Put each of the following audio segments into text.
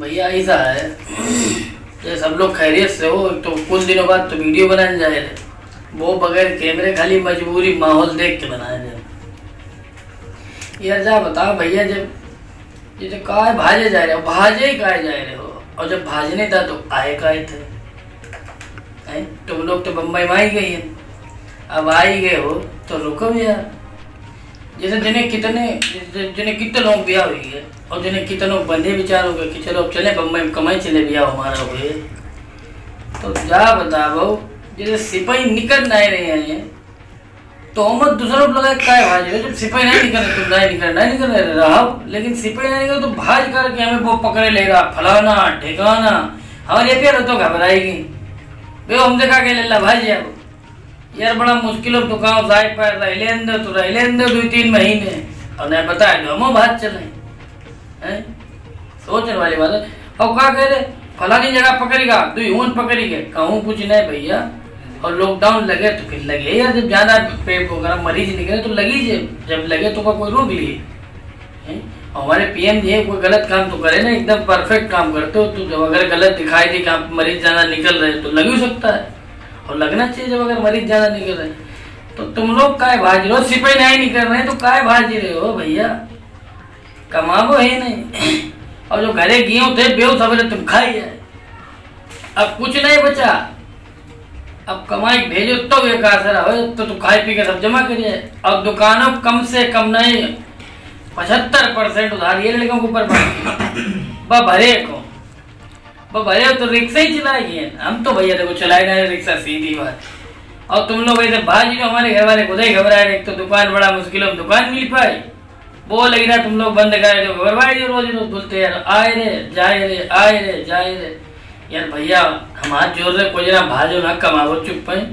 भैया ऐसा है ये सब लोग खैरियत से हो तो कुछ दिनों बाद तो वीडियो बनाने जा रहे, वो बगैर कैमरे खाली मजबूरी माहौल देख के बनाए जाए। यार जा बताओ भैया, जब ये जो काय भाजे जा रहे हो, भाजे ही काय जा रहे हो, और जब भाजने था तो आए काय थे। तुम लोग तो बम्बई में आई गई है, अब आई गए हो तो रुको यार। जैसे जिन्हें कितने लोग ब्याह हुई है और जिन्हें कितने लोग बंदे विचार हो गए कि चलो अब चले बम्बई में कमाई चले ब्याह हमारा हुए, तो जा बता भाऊ जैसे सिपाही निकल नहीं रहे हैं तो हम दूसरों को लगा काय भाज रहे। जब सिपाही नहीं निकल रहे तो नहीं निकल रहे रहा, लेकिन सिपाही नहीं निकल तो भाज करके हमें वो पकड़े लेगा फलाना ठिकाना, हमारे प्यार तो घबराएगी बे हम देखा के ले ला भाई यार बड़ा मुश्किल हो तो गाँव जाए पाए रहे अंदर तो रहे अंदर 2-3 महीने और नहीं बताए तो हम भाज चले हैं। सोचने वाली बात है। और क्या कह रहे फलानी जगह पकड़ेगा तो यूं पकड़ी गए कहूँ कुछ नहीं भैया। और लॉकडाउन लगे तो फिर लगे यार, जब ज्यादा पेट वगैरह मरीज निकले तो लगी, जब लगे तो कोई रोक लिए। हमारे पीएम जी कोई गलत काम तो करे ना, एकदम परफेक्ट काम करते हो तो जब अगर गलत दिखाई दे कि आप मरीज ज्यादा निकल रहे तो लग ही सकता है और लगना चाहिए। जब अगर मरीज ज्यादा निकल रहे तो तुम लोग काय भाज रहे हो, सिपाही नहीं निकल रहे तो काय भाज रहे हो भैया, कमाबो है नहीं। और जो घरे गेहूं थे बेहू सवेरे तुम खाई जाए, अब कुछ नहीं बचा, अब कमाई भेजो तो एक असर हो तो तुम खाए पी के सब जमा करिए। अब दुकानों कम से कम नहीं 75% उधार ये लड़कों के ऊपर भरे को भरे तो रिक्शा ही चलाएगी। हम तो भैया देखो चलाए ना रिक्शा, सीधी बात। और तुम लोग ऐसे भाजी लो, हमारे घर वाले खुद ही घबराए रहे, तो दुकान बड़ा मुश्किल है, दुकान मिल पाई वो लग रहा तुम लोग बंद करे दो घबराए रोज रोज बोलते यार आए रे जाए रे आए रे जाए रे। यार भैया हम हाथ जोड़ रहे कोई जना भाजो ना कमाओ चुप पे।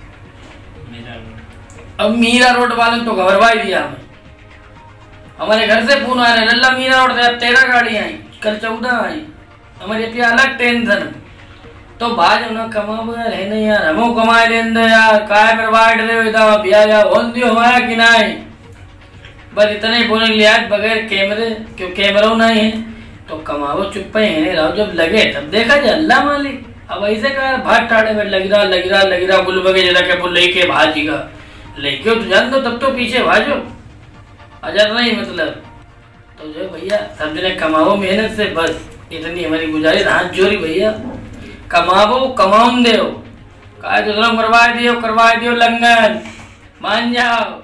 अब मीरा रोड वाले तो घबरवा दिया हमें, हमारे घर से फोन आ रहे लल्ला मीरा रोड से 13 गाड़ी आई, कल 14 आई, हमारे पे अलग टेंशन। तो भाजो ना कमाओ यार, है नहीं यार हम कमाए लेंदे यार, काय बर्बाद रहे हो बिया या होन दियो हमारा कि नहीं। बस इतना ही बोलने लिया बगैर कैमरे, क्यों कैमरा नहीं है तो कमाओ चुप है नहीं रहो, जब लगे तब देखा जाए अल्लाह मालिक। अब ऐसे कहा भाट टाड़े में लग रहा गुल बगे जरा के बोल लेके भाजीगा लेके तो जान दो तब तो पीछे भाजो अजर नहीं मतलब। तो जो भैया सब जने कमाओ मेहनत से, बस इतनी हमारी गुजारिश हाथ जोड़ी भैया, कमाओ कमाउन दो, काय दूसरा करवा दियो लंगन मान जाओ।